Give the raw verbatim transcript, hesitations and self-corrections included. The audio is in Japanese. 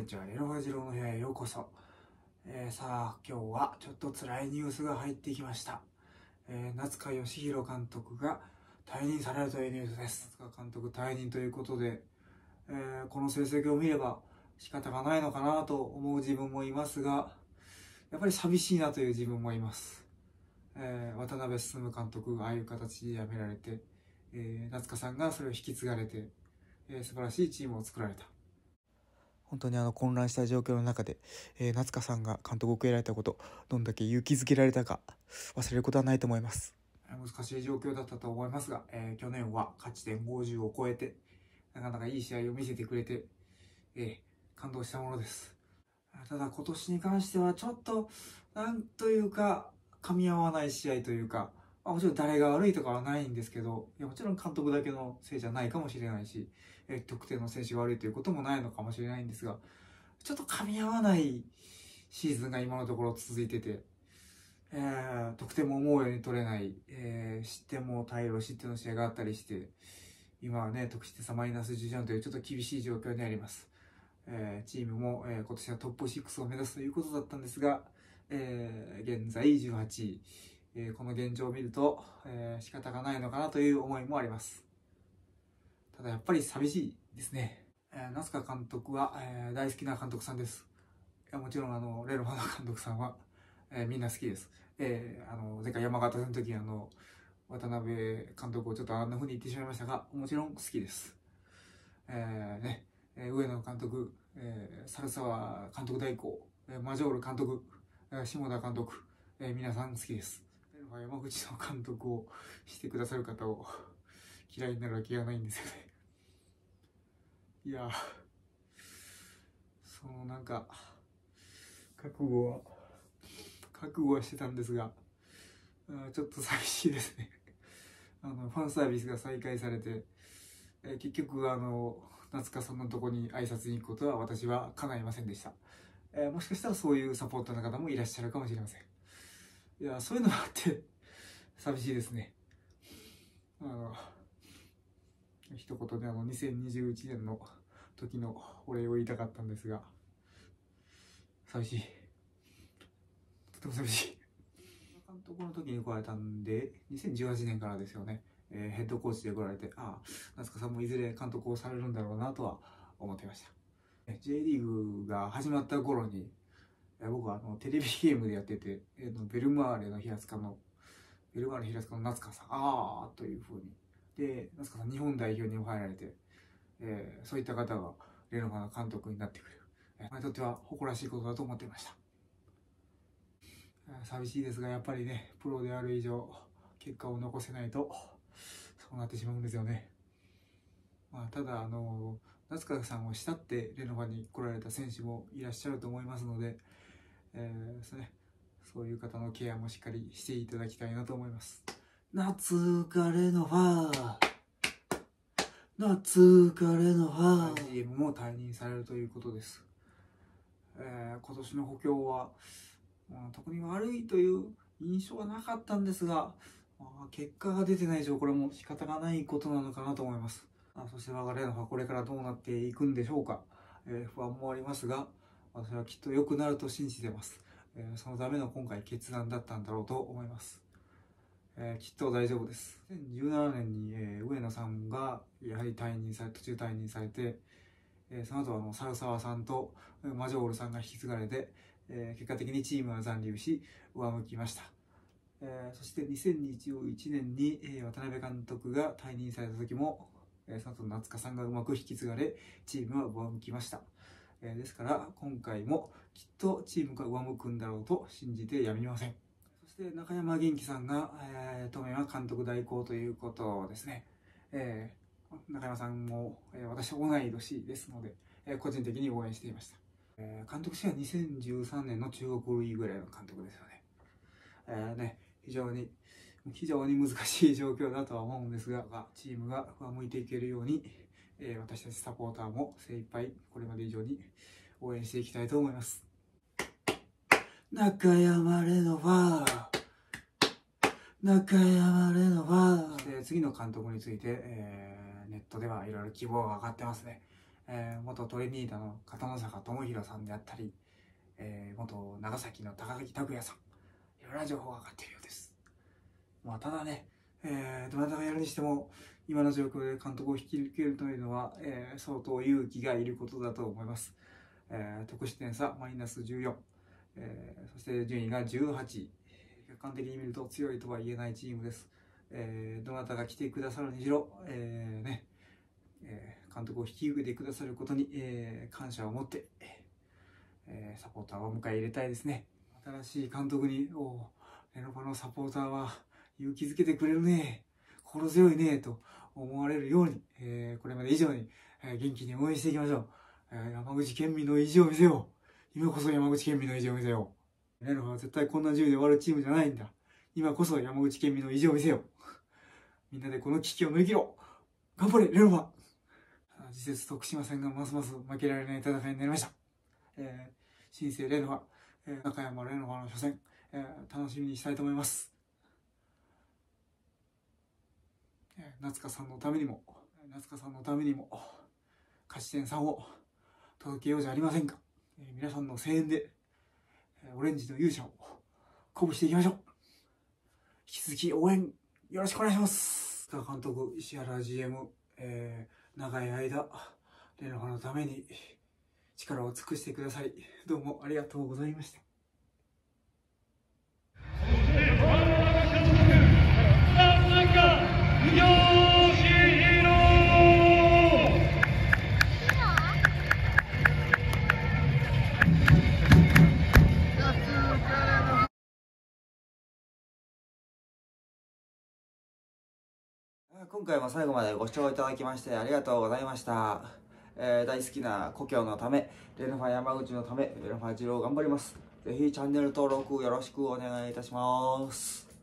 にちは、レノファジローの部屋へようこそ。えー、さあ、今日はちょっと辛いニュースが入ってきました。えー、夏川義弘監督が退任されるというニュースです。夏川監督退任ということで、えー、この成績を見れば仕方がないのかなと思う自分もいますが、やっぱり寂しいなという自分もいます。えー、渡辺進監督がああいう形で辞められて、えー、夏川さんがそれを引き継がれて、えー、素晴らしいチームを作られた。本当にあの混乱した状況の中で、えー、夏川さんが監督を受けられたこと、どんだけ勇気づけられたか忘れることはないと思います。難しい状況だったと思いますが、えー、去年は勝ち点ごじゅうを超えて、なかなかいい試合を見せてくれて、えー、感動したものです。ただ今年に関してはちょっと、なんというか、噛み合わない試合というか、もちろん誰が悪いとかはないんですけど、いやもちろん監督だけのせいじゃないかもしれないし、え特定の選手が悪いということもないのかもしれないんですが、ちょっと噛み合わないシーズンが今のところ続いてて、えー、得点も思うように取れない、えー、失点も大量失点の試合があったりして、今はね、得失点差マイナスじゅうよんというちょっと厳しい状況にあります。えー、チームも、えー、今年はトップろくを目指すということだったんですが、えー、現在じゅうはちい、えー、この現状を見ると、えー、仕方がないのかなという思いもあります。ただやっぱり寂しいですね。えー、夏川監督は、えー、大好きな監督さんです。いやもちろんあのレノファの監督さんは、えー、みんな好きです。えー、あの前回山形戦の時にあの渡辺監督をちょっとあんな風に言ってしまいましたが、もちろん好きです。えー、ね、えー、上野監督、えー、猿沢監督代行、えー、マジョール監督、えー、下田監督、えー、皆さん好きです。山口の監督をしてくださる方を嫌いになるわけがないんですよね。いやそのなんか覚悟は覚悟はしてたんですが、ちょっと寂しいですね。あのファンサービスが再開されて、えー、結局あの夏川さんのとこに挨拶に行くことは私は叶いませんでした。えー、もしかしたらそういうサポーターの方もいらっしゃるかもしれません。いやそういうのがあって寂しいですね。あの一言であのにせんにじゅういちねんの時のお礼を言いたかったんですが、寂しい。とても寂しい。監督の時に来られたんで、にせんじゅうはちねんからですよね、えー、ヘッドコーチで来られて、ああ、夏川さんもいずれ監督をされるんだろうなとは思っていました。J リーグが始まった頃に、僕はあのテレビゲームでやってて、えー、ベルマーレの平塚の、ベルマーレ平塚の夏川さん、あーというふうに。で、夏川さん日本代表にも入られて、えー、そういった方がレノファの監督になってくれる。えー、にとっては誇らしいことだと思っていました。寂しいですが、やっぱりね、プロである以上、結果を残せないと、そうなってしまうんですよね。まあ、ただ、あの、夏川さんを慕ってレノファに来られた選手もいらっしゃると思いますので、えーですね、そういう方のケアもしっかりしていただきたいなと思います。夏がレノファ夏がレノファ ジーエム も退任されるということです。えー、今年の補強は、まあ、特に悪いという印象はなかったんですが、まあ、結果が出てない以上これも仕方がないことなのかなと思います。あそして我がレノファこれからどうなっていくんでしょうか。えー、不安もありますが、私はきっと良くなると信じています。えー、そのための今回決断だったんだろうと思います。えー、きっと大丈夫です。にせんじゅうななねんに、えー、上野さんがやはり退任され途中退任されて、えー、その後あの猿沢さんとマジョールさんが引き継がれて、えー、結果的にチームは残留し上向きました。えー、そしてにせんにじゅういちねんに、えー、渡辺監督が退任された時も、えー、その後夏川さんがうまく引き継がれチームは上向きました。えー、ですから今回もきっとチームが上向くんだろうと信じてやみません。そして中山元気さんが、えー、当面は監督代行ということですね。えー、中山さんも、えー、私は同い年ですので、えー、個人的に応援していました。えー、監督としてはにせんじゅうさんねんの中国リーグぐらいの監督ですよね。えー、ね非常に非常に難しい状況だとは思うんですが、チームが上向いていけるように、えー、私たちサポーターも精一杯これまで以上に応援していきたいと思います。中山レノファ中山レノファ、えー、次の監督について、えー、ネットではいろいろ希望が上がってますね。 えー、元トレニータの片野坂智弘さんであったり、えー、元長崎の高木拓也さん、いろんな情報が上がっているようです。まあ、ただね、えー、どなたがやるにしても、今の状況で監督を引き受けるというのは、えー、相当勇気がいることだと思います。えー、得失点差マイナスじゅうよん、えー、そして順位がじゅうはちい、客観的に見ると強いとは言えないチームです。えー、どなたが来てくださるにしろ、えーねえー、監督を引き受けてくださることに、えー、感謝を持って、えー、サポーターを迎え入れたいですね。新しい監督に、おレノファのサポーターは勇気づけてくれるね、心強いねと思われるように、えー、これまで以上に、えー、元気に応援していきましょう。えー、山口県民の意地を見せよう。今こそ山口県民の意地を見せよう。レノファは絶対こんな順位で終わるチームじゃないんだ。今こそ山口県民の意地を見せよう。みんなでこの危機を乗り切ろう。頑張れレノファ。次節徳島戦がますます負けられない戦いになりました。えー、新生レノファ、えー、中山レノファの初戦、えー、楽しみにしたいと思います。えー、夏香さんのためにも、夏香さんのためにも、勝ち点さんを届けようじゃありませんか。えー、皆さんの声援で、えー、オレンジの勇者を鼓舞していきましょう。引き続き応援よろしくお願いします。監督、石原 ジーエム、えー、長い間、レノファのために力を尽くしてくださり、どうもありがとうございました。 今回も最後までご視聴いただきましてありがとうございました。えー、大好きな故郷のため、レノファ山口のため、レノファ二郎頑張ります。ぜひチャンネル登録よろしくお願いいたします。